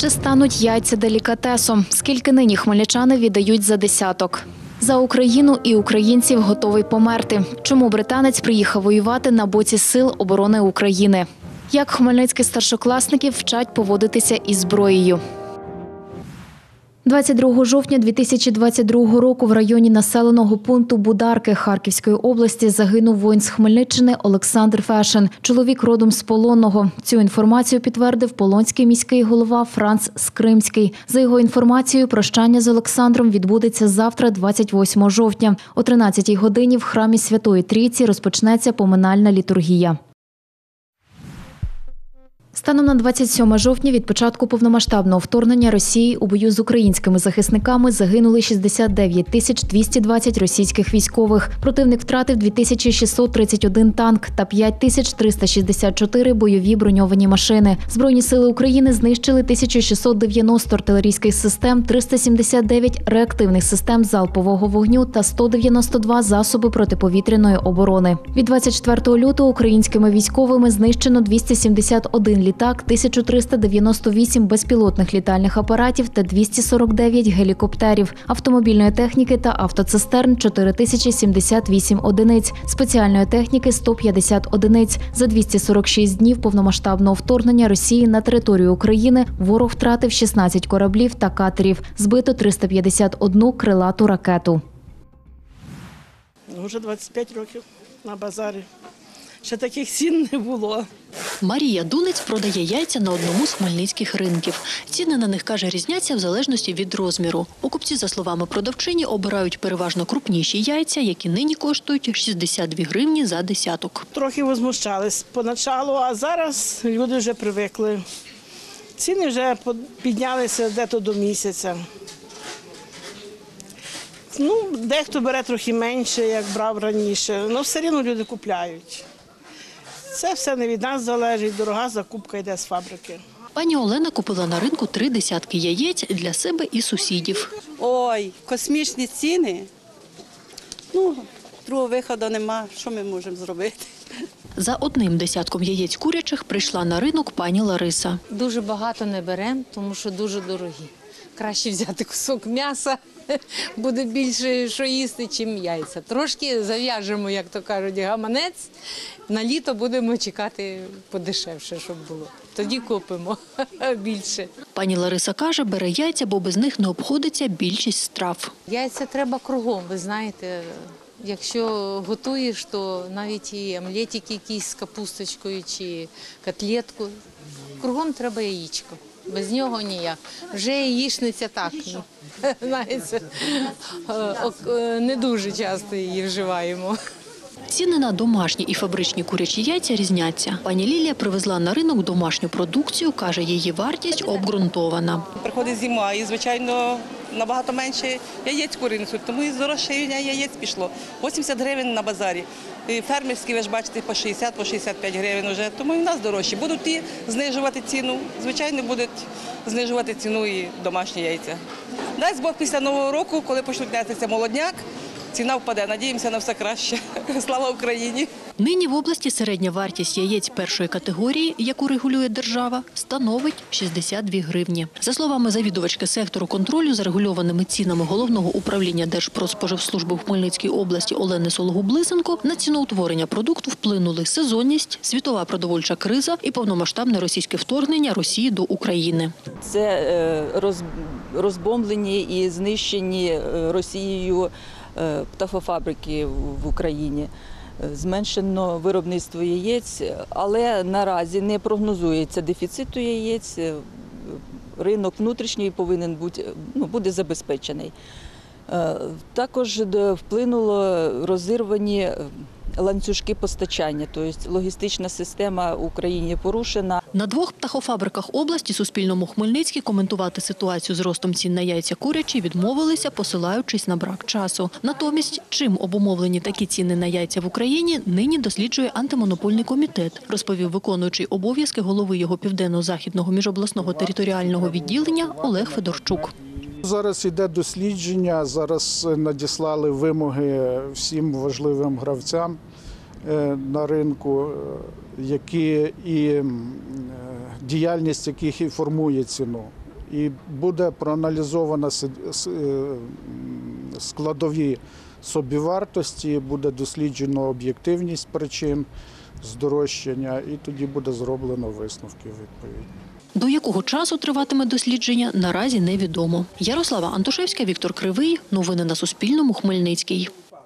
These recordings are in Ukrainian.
Чи стануть яйця делікатесом? Скільки нині хмельничани віддають за десяток? За Україну і українців готовий померти. Чому британець приїхав воювати на боці Сил оборони України? Як хмельницьких старшокласників вчать поводитися із зброєю? 22 жовтня 2022 року в районі населеного пункту Бударки Харківської області загинув воїн з Хмельниччини Олександр Фешин. Чоловік родом з Полонного. Цю інформацію підтвердив полонський міський голова Франц Скримський. За його інформацією, прощання з Олександром відбудеться завтра, 28 жовтня. О 13-й годині в храмі Святої Трійці розпочнеться поминальна літургія. Станом на 27 жовтня від початку повномасштабного вторгнення Росії у бою з українськими захисниками загинули 69 220 російських військових. Противник втратив 2631 танк та 5364 бойові броньовані машини. Збройні сили України знищили 1690 артилерійських систем, 379 реактивних систем залпового вогню та 192 засоби протиповітряної оборони. Від 24 лютого українськими військовими знищено 271 літак, 1398 безпілотних літальних апаратів та 249 гелікоптерів, автомобільної техніки та автоцистерн – 4078 одиниць, спеціальної техніки – 150 одиниць. За 246 днів повномасштабного вторгнення Росії на територію України ворог втратив 16 кораблів та катерів, збито 351 крилату ракету. Вже 25 років на базарі. Ще таких цін не було. Марія Дунець продає яйця на одному з хмельницьких ринків. Ціни на них, каже, різняться в залежності від розміру. Покупці, за словами продавчині, обирають переважно крупніші яйця, які нині коштують 62 гривні за десяток. Трохи возмущались поначалу, а зараз люди вже привикли. Ціни вже піднялися десь до місяця. Дехто бере трохи менше, як брав раніше, але все одно люди купляють. Це все не від нас залежить, дорога закупка йде з фабрики. Пані Олена купила на ринку 3 десятки яєць для себе і сусідів. Ой, космічні ціни. Другого виходу нема, що ми можемо зробити? За одним десятком яєць курячих прийшла на ринок пані Лариса. Дуже багато не беремо, тому що дуже дорогі. Краще взяти кусок м'яса, буде більше що їсти, чим яйця. Трошки зав'яжемо, як то кажуть, гаманець. На літо будемо чекати подешевше, щоб було. Тоді купимо більше. Пані Лариса каже, бере яйця, бо без них не обходиться більшість страв. Яйця треба кругом, ви знаєте. Якщо готуєш, то навіть і омлетик якийсь з капусточкою чи котлетку. Кругом треба яєчко. Без нього ніяк. Вже яєчниця так, знаєте, не дуже часто її вживаємо. Ціни на домашні і фабричні курячі яйця різняться. Пані Лілія привезла на ринок домашню продукцію, каже, її вартість обґрунтована. Приходить зима і, звичайно, набагато менше яєць куринуть, тому і здорожчання яєць пішло. 80 гривень на базарі. І фермерські, ви ж бачите, по 60, по 65 гривень вже, тому і в нас дорожчі. Будуть ті знижувати ціну, звичайно, будуть знижувати ціну і домашні яйця. Дасть Бог, після Нового року, коли почнуть нестися молодняк, ціна впаде. Надіємося на все краще. Слава Україні! Нині в області середня вартість яєць першої категорії, яку регулює держава, становить 62 гривні. За словами завідувачки сектору контролю за регульованими цінами Головного управління Держпродспоживслужби в Хмельницькій області Олени Сологуб-Лисенко, на ціноутворення продукту вплинули сезонність, світова продовольча криза і повномасштабне російське вторгнення Росії до України. Це розбомблені і знищені Росією птахофабрики в Україні. Зменшено виробництво яєць, але наразі не прогнозується дефіциту яєць. Ринок внутрішній повинен буде забезпечений. Також вплинуло розірвані ланцюжки постачання, тобто логістична система в Україні порушена. На 2 птахофабриках області Суспільному Хмельницький коментувати ситуацію з ростом цін на яйця курячі відмовилися, посилаючись на брак часу. Натомість, чим обумовлені такі ціни на яйця в Україні, нині досліджує антимонопольний комітет, розповів виконуючий обов'язки голови його Південно-Західного міжобласного територіального відділення Олег Федорчук. Зараз йде дослідження, зараз надіслали вимоги всім важливим гравцям на ринку, які і діяльність яких і формує ціну. І буде проаналізовано складові собівартості, буде досліджено об'єктивність причин здорожчання і тоді буде зроблено висновки відповідні. До якого часу триватиме дослідження, наразі невідомо. Ярослава Антошевська, Віктор Кривий. Новини на Суспільному. Хмельницький.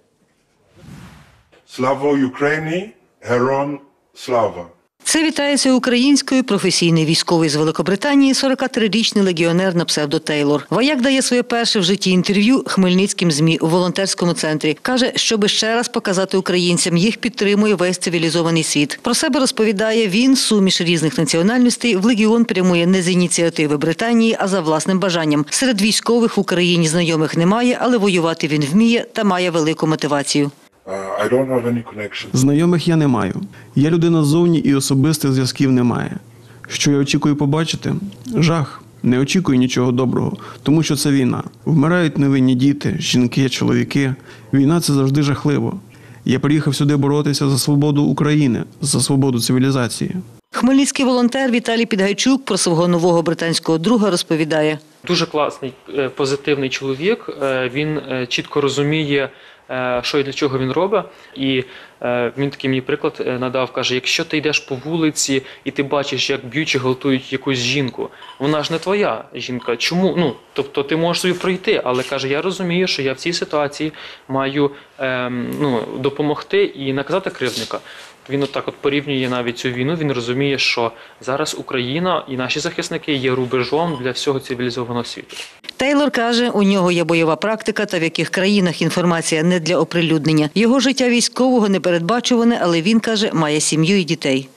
Слава Україні! Героям слава! Це вітається українською професійний військовий з Великобританії 43-річний легіонер на псевдо Тейлор. Вояк дає своє перше в житті інтерв'ю хмельницьким ЗМІ у волонтерському центрі. Каже, щоби ще раз показати українцям, їх підтримує весь цивілізований світ. Про себе розповідає, він, суміш різних національностей, в легіон прямує не з ініціативи Британії, а за власним бажанням. Серед військових в Україні знайомих немає, але воювати він вміє та має велику мотивацію. Знайомих я не маю. Я людина ззовні і особистих зв'язків немає. Що я очікую побачити? Жах. Не очікую нічого доброго, тому що це війна. Вмирають невинні діти, жінки, чоловіки. Війна – це завжди жахливо. Я приїхав сюди боротися за свободу України, за свободу цивілізації. Хмельницький волонтер Віталій Підгайчук про свого нового британського друга розповідає. Дуже класний, позитивний чоловік. Він чітко розуміє, що і для чого він робить. І він такий мені приклад надав, каже, якщо ти йдеш по вулиці і ти бачиш, як б'ють чи гвалтують якусь жінку, вона ж не твоя жінка. Чому? Тобто ти можеш собі пройти, але каже, я розумію, що я в цій ситуації маю допомогти і наказати кривдника. Він отак порівнює навіть цю війну, він розуміє, що зараз Україна і наші захисники є рубежом для всього цивілізованого світу. Тейлор каже, у нього є бойова практика та в яких країнах інформація не для оприлюднення. Його життя військового непередбачуване, але він, каже, має сім'ю і дітей.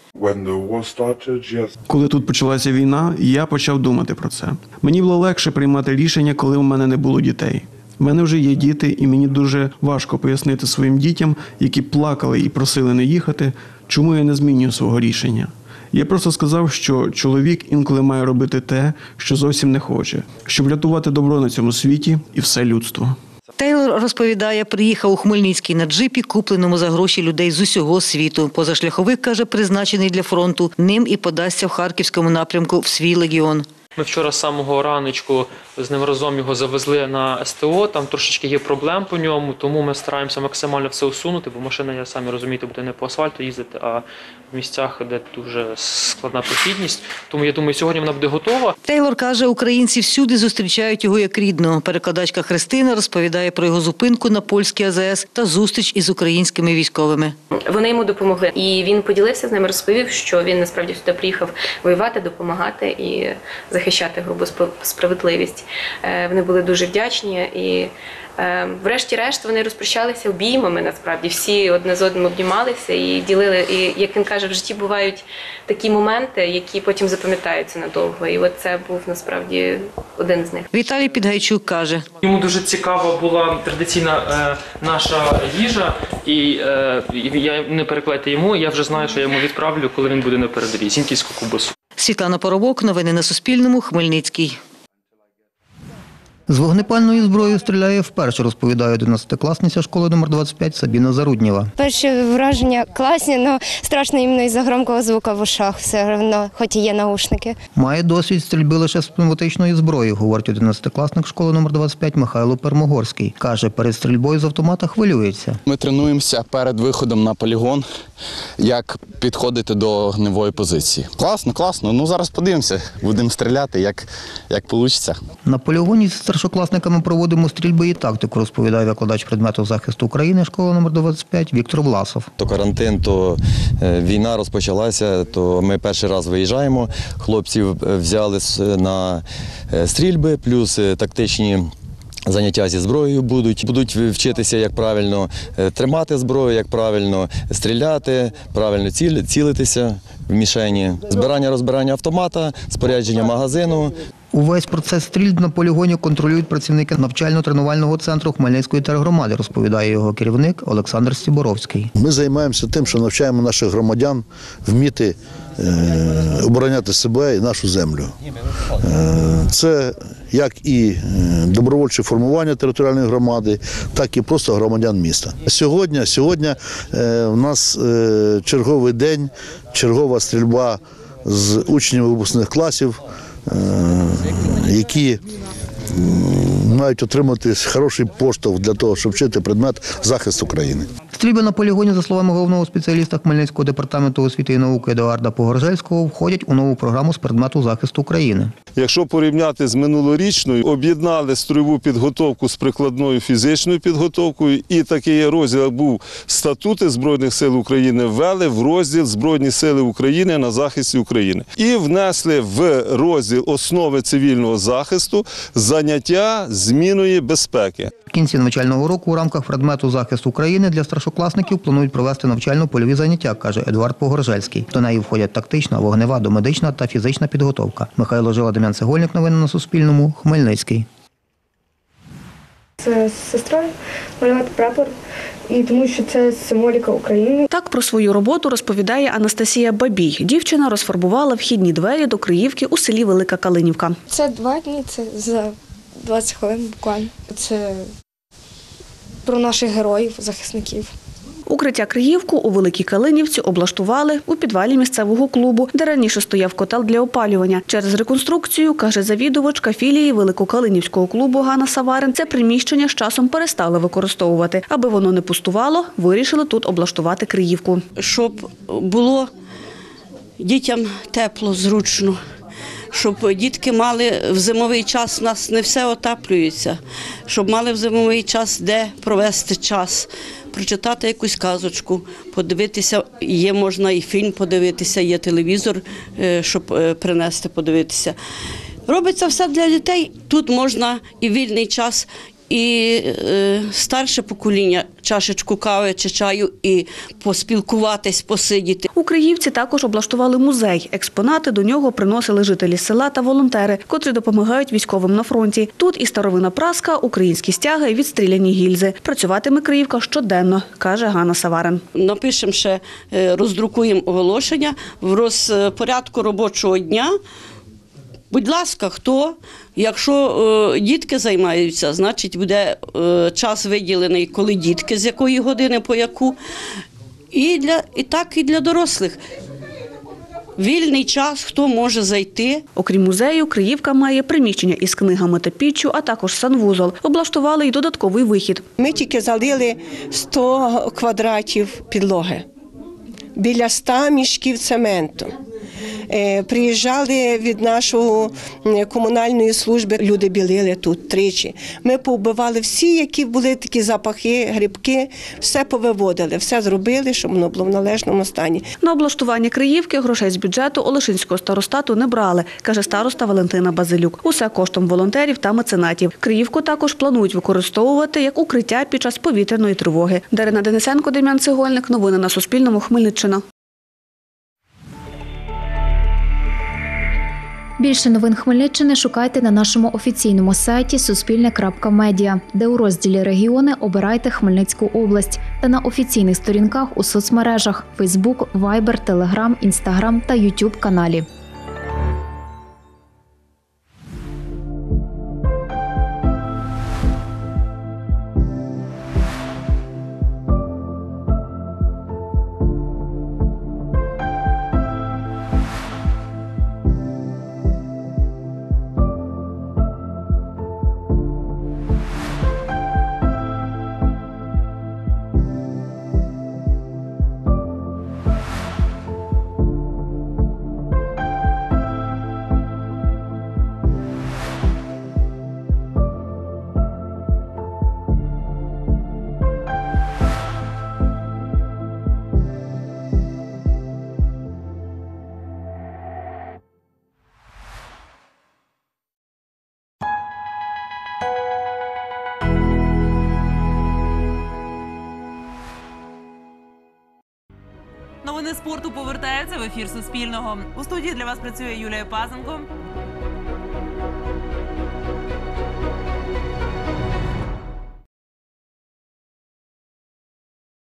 Коли тут почалася війна, я почав думати про це. Мені було легше приймати рішення, коли у мене не було дітей. У мене вже є діти, і мені дуже важко пояснити своїм дітям, які плакали і просили не їхати, чому я не змінюю свого рішення. Я просто сказав, що чоловік інколи має робити те, що зовсім не хоче, щоб врятувати добро на цьому світі і все людство. Тейлор розповідає, приїхав у Хмельницький на джипі, купленому за гроші людей з усього світу. Позашляховик, каже, призначений для фронту, ним і подасться в Харківському напрямку в свій легіон. Ми вчора з самого раночку з ним разом його завезли на СТО, там трошечки є проблем по ньому, тому ми стараємося максимально все усунути, бо машина, я самі розумієте, буде не по асфальту їздити, а в місцях, де дуже складна прохідність. Тому я думаю, сьогодні вона буде готова. Тейлор каже, українці всюди зустрічають його як рідного. Перекладачка Христина розповідає про його зупинку на польській АЗС та зустріч із українськими військовими. Вони йому допомогли. І він поділився з ними, розповів, що він насправді сюди приїхав воювати, допомагати і захищати грубу справедливість. Вони були дуже вдячні і врешті-решт вони розпрощалися обіймами, насправді. Всі одне з одним обнімалися і ділили. І, як він каже, в житті бувають такі моменти, які потім запам'ятаються надовго. І от це був, насправді, один з них. Віталій Підгайчук каже. Йому дуже цікава була традиційна наша їжа, і я не перекладайте йому, я вже знаю, що я йому відправлю, коли він буде на передовій, зіньківську ковбасу. Світлана Поробок, новини на Суспільному, Хмельницький. З вогнепальною зброєю стріляє вперше, розповідає 11-класниця школи номер 25 Сабіна Заруднєва. Перші враження класні, але страшно іменно із-за громкого звуку в ушах, все одно, хоч і є наушники. Має досвід стрільби лише з пневматичної зброї, говорить 11-класник школи номер 25 Михайло Пермогорський. Каже, перед стрільбою з автомата хвилюється. Ми тренуємося перед виходом на полігон, як підходити до огневої позиції. Класно. Ну зараз подивимося, будемо стріляти, як вийде. На полігоні з старшокласниками проводимо стрільби і тактику, розповідає викладач предмету захисту України школи номер 25 Віктор Власов. То карантин, то війна розпочалася, то ми перший раз виїжджаємо. Хлопців взяли на стрільби, плюс тактичні заняття зі зброєю будуть вчитися, як правильно тримати зброю, як правильно стріляти, правильно цілитися в мішені. Збирання-розбирання автомата, спорядження магазину. Увесь процес стрільб на полігоні контролюють працівники навчально-тренувального центру Хмельницької тергромади, розповідає його керівник Олександр Стіборовський. Ми займаємося тим, що навчаємо наших громадян вміти обороняти себе і нашу землю. Це як і добровольче формування територіальної громади, так і просто громадян міста. Сьогодні у нас черговий день, чергова стрільба з учнів випускних класів які мають отримати хороший поштовх для того, щоб вчити предмет захист України. Стрільби на полігоні, за словами головного спеціаліста Хмельницького департаменту освіти і науки Едуарда Погоржельського, входять у нову програму з предмету захисту України. Якщо порівняти з минулорічною, об'єднали строєву підготовку з прикладною фізичною підготовкою, і такий розділ був статути Збройних сил України, ввели в розділ Збройні сили України на захисті України. І внесли в розділ основи цивільного захисту заняття зміною безпеки. В кінці навчального року у рамках предмету захист України для старшокласників планують провести навчально-польові заняття, каже Едуард Погоржельський. До неї входять тактична, вогнева, домедична та фізична підготовка. Михайло Жила, Дем'ян Цегольник. Новини на Суспільному. Хмельницький. З сестрою малювати прапор, і тому що це символіка України. Так про свою роботу розповідає Анастасія Бабій. Дівчина розфарбувала вхідні двері до Криївки у селі Велика Калинівка. Це 2 дні, це за 20 хвилин буквально. Це про наших героїв, захисників. Укриття Криївку у Великій Калинівці облаштували у підвалі місцевого клубу, де раніше стояв котел для опалювання. Через реконструкцію, каже завідувачка філії Великокалинівського клубу Ганна Саварин, це приміщення з часом перестали використовувати. Аби воно не пустувало, вирішили тут облаштувати Криївку. Щоб було дітям тепло, зручно. Щоб дітки мали в зимовий час, у нас не все отаплюється, щоб мали в зимовий час де провести час, прочитати якусь казочку, подивитися, є можна і фільм подивитися, є телевізор, щоб принести подивитися. Робиться все для дітей, тут можна і вільний час, і старше покоління чашечку кави чи чаю і поспілкуватись, посидіти. У Криївці також облаштували музей. Експонати до нього приносили жителі села та волонтери, котрі допомагають військовим на фронті. Тут і старовинна праска, українські стяги і відстріляні гільзи. Працюватиме Криївка щоденно, каже Ганна Саварин. Напишемо ще, роздрукуємо оголошення в розпорядку робочого дня. Будь ласка, якщо дітки займаються, значить буде час виділений, коли дітки, з якої години по яку, і так і для дорослих. Вільний час, хто може зайти. Окрім музею, Криївка має приміщення із книгами та піччю, а також санвузол. Облаштували й додатковий вихід. Ми тільки залили 100 квадратів підлоги, біля 100 мішків цементу. Приїжджали від нашої комунальної служби, люди білили тут тричі. Ми повбивали всі, які були такі запахи, грибки, все повиводили, все зробили, щоб воно було в належному стані. На облаштування Криївки грошей з бюджету Олешинського старостату не брали, каже староста Валентина Базилюк. Усе коштом волонтерів та меценатів. Криївку також планують використовувати як укриття під час повітряної тривоги. Дарина Денисенко, Дем'ян Цегольник. Новини на Суспільному. Хмельниччина. Більше новин Хмельниччини шукайте на нашому офіційному сайті suspilne.media, де у розділі «Регіони» обирайте Хмельницьку область та на офіційних сторінках у соцмережах – Facebook, Viber, Telegram, Instagram та YouTube каналі. Новини спорту повертаються в ефір Суспільного. У студії для вас працює Юлія Пазенко.